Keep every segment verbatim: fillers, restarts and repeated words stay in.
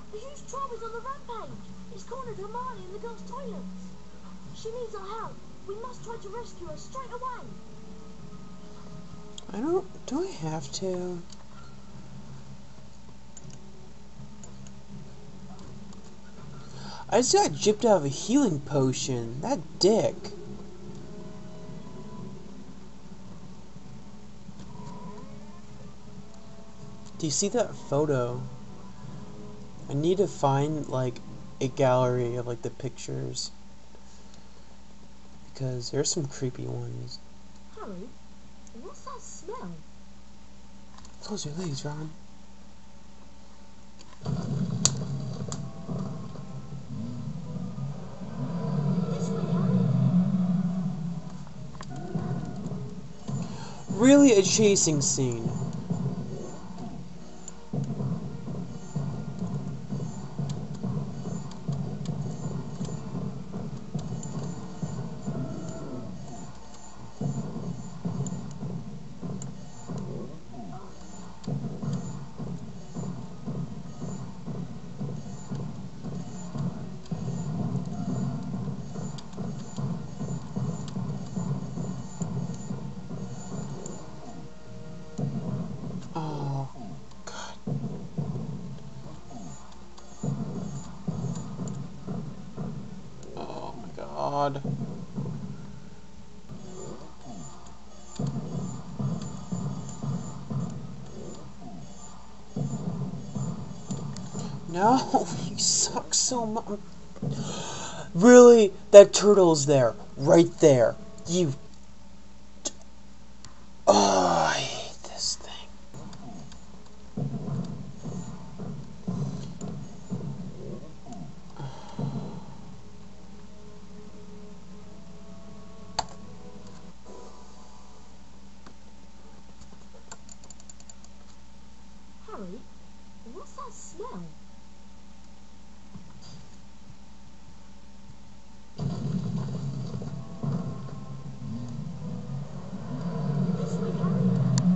A huge troll is on the rampage. It's cornered Hermione in the girls' toilets. She needs our help. We must try to rescue her straight away. I don't... Do I have to? I just got gypped out of a healing potion. That dick. Do you see that photo? I need to find, like, a gallery of, like, the pictures. Because there's some creepy ones. Harry, what's that smell? Close your legs, Ron. This way, Harry. Really a chasing scene. Oh, God. Oh, my God. No, you suck so much. Really? That turtle's there. Right there. You... Oh, I hate this thing. Harry, what's that smell? This way, Harry.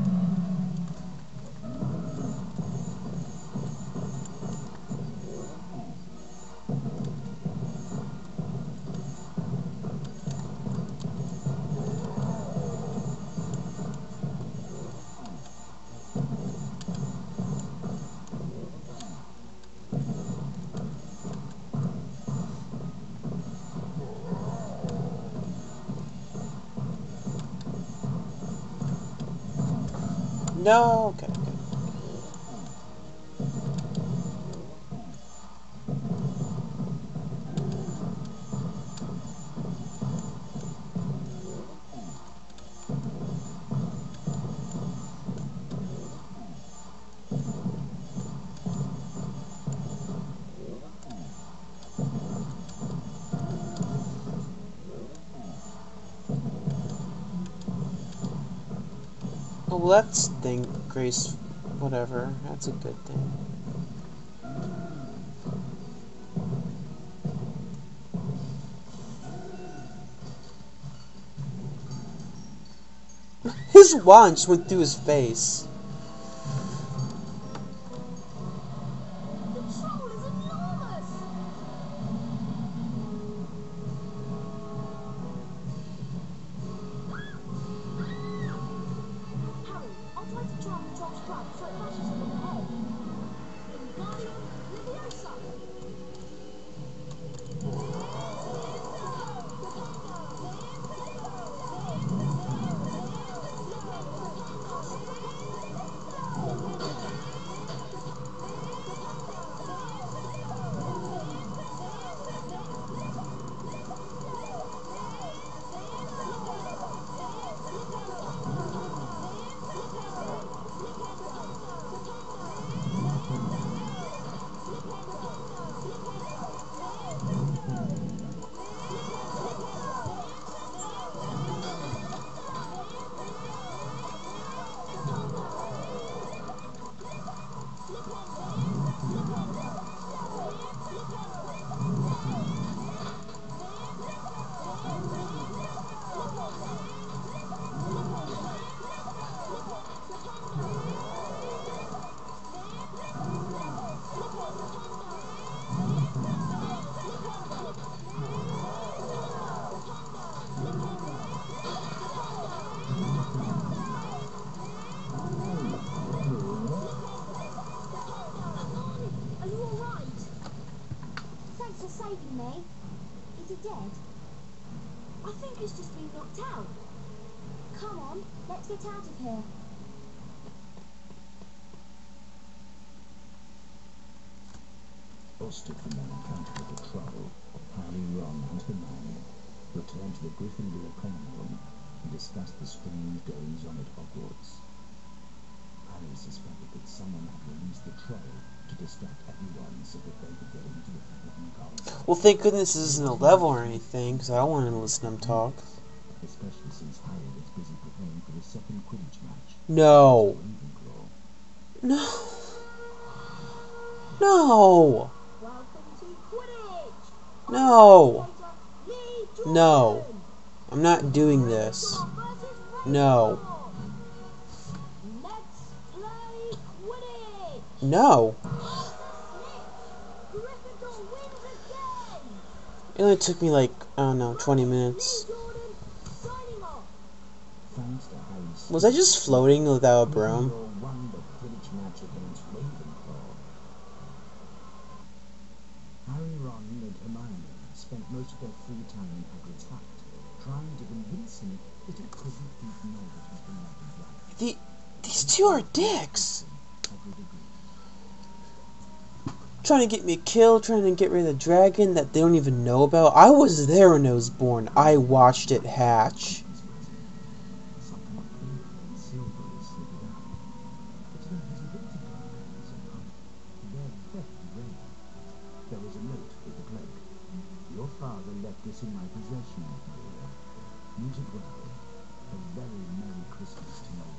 No, okay, okay. Well, let's think, Grace. Whatever. That's a good thing. His wand just went through his face. The troll is enormous! Harry, I'll try to charm the troll's trap so it bashes him in the head. Wingardium Leviosa! me. Is it dead? I think it's just been knocked out. Come on, let's get out of here. Exhausted from their encounter with the Troll, Harry, Ron and Hermione returned to the Gryffindor common room and discussed the strange goings-on at Hogwarts. Harry suspected that someone had released the Troll to distract everyone so that they could get into the Forbidden Corridor. Well, thank goodness this isn't a level or anything, because I don't want to listen to them talk. Especially since Harry was busy preparing for the second Quidditch match. No. Ravenclaw. No. No. Welcome to Quidditch. No. Lee Jordan. No. I'm not doing this. No. Let's play Quidditch. No. Gryffindor wins again. It only took me like, I don't know, twenty minutes. Lee Jordan signing off. Thanks to Harry's Was I just floating without a broom? Gryffindor won the Quidditch match against Ravenclaw. Harry, Ron and Hermione spent most of their free time in Hagrid's hut, trying to convince him that he couldn't beat Norbert with the magic wand. The, these two are dicks. Hagrid agreed. Trying to get me killed, trying to get rid of the dragon that they don't even know about. I was there when it was born. I watched it hatch. Something pink and silvery slipped out. But then his ability card was up. Their theft ran. There was a note with the cloak. Your father left this in my possession, Maria. Use it well. A very Merry Christmas to you.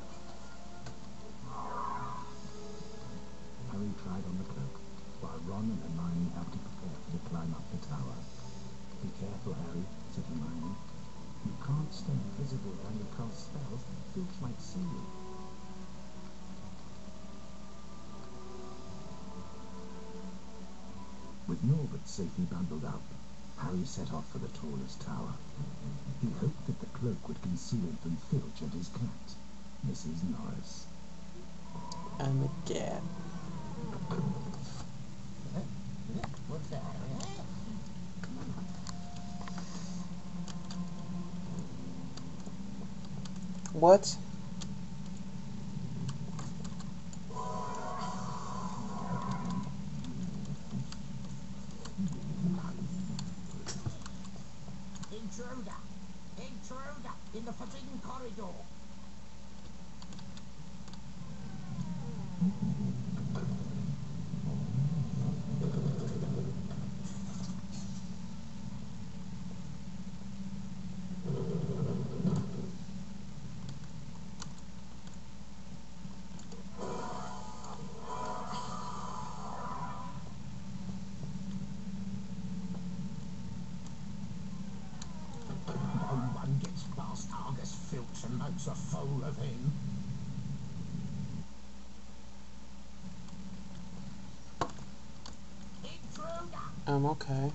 Harry tried on the cloak, while Ron and Hermione helped him prepare for the climb up the tower. Be careful, Harry, said Hermione. You can't stay invisible when you cast spells. Filch might see you. With Norbert safely bundled up, Harry set off for the tallest tower. He hoped that the cloak would conceal him from Filch and his cat, Missus Norris. I'm a cat. What's that? What? Intruder! Intruder! In the Forbidden Corridor! No one gets past Argus Filch and makes a fool of him. Intruder! I'm okay.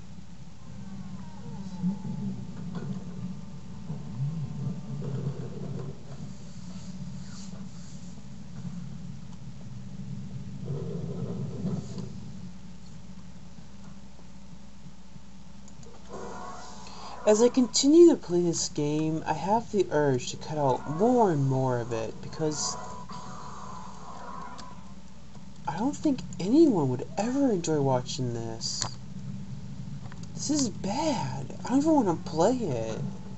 As I continue to play this game, I have the urge to cut out more and more of it, because I don't think anyone would ever enjoy watching this. This is bad. I don't even want to play it.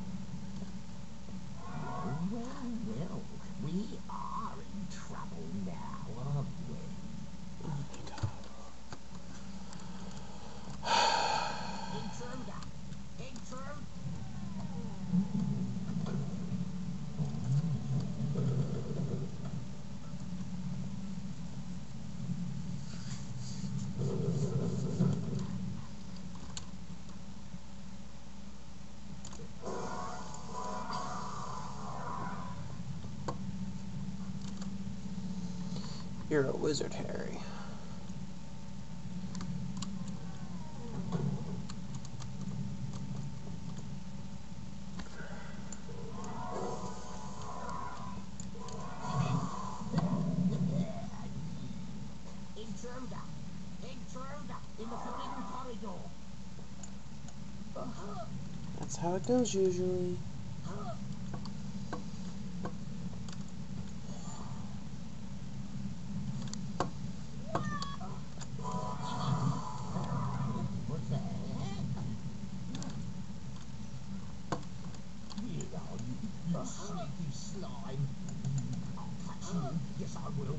Well, well, we are in trouble now, aren't we? Oh my god. Intruder! Intruder! You're a wizard, Harry. Intruder! Intruder! In the Forbidden Corridor! That's how it goes usually. What's that? Here are you, you sneaky slime. I'll catch you. Yes, I will.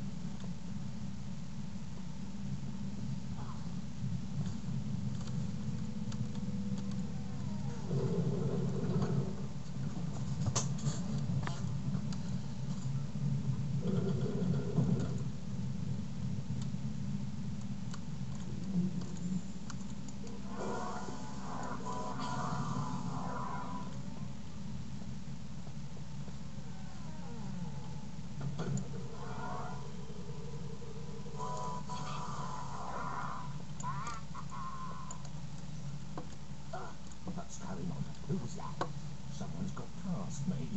What's going on? Who's that? Someone's got past me.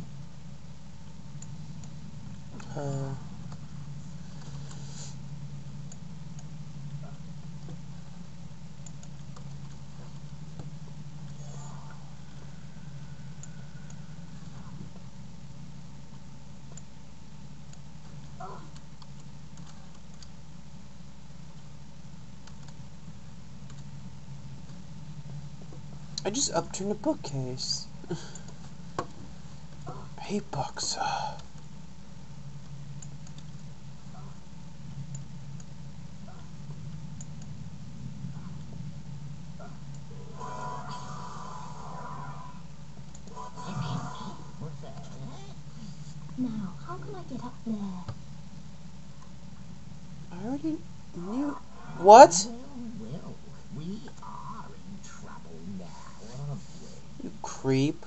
Uh, I just upturned a bookcase. I hate books. What's that? Now, how can I get up there? I already knew. What? Well, well, we are in trouble now, aren't we? You creep.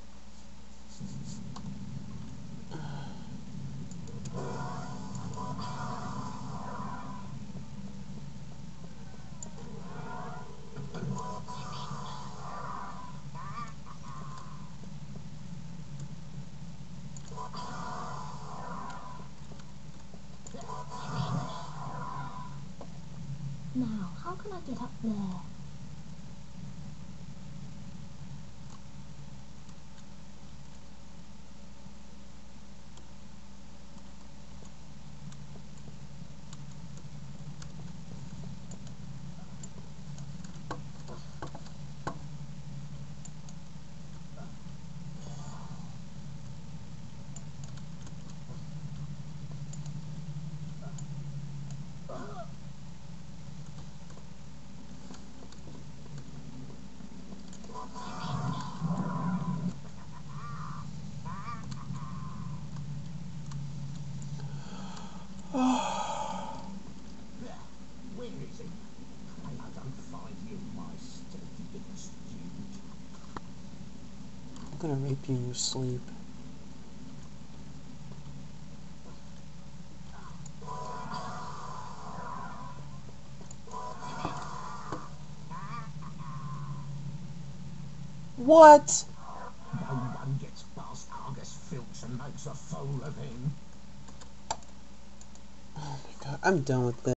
Now, how can I get up there? Where is he? Pray I don't find him, my stealthy little stewed. I'm gonna rape you in your sleep. What? No one gets past Argus Filch and makes a fool of him. Oh my god, I'm done with this.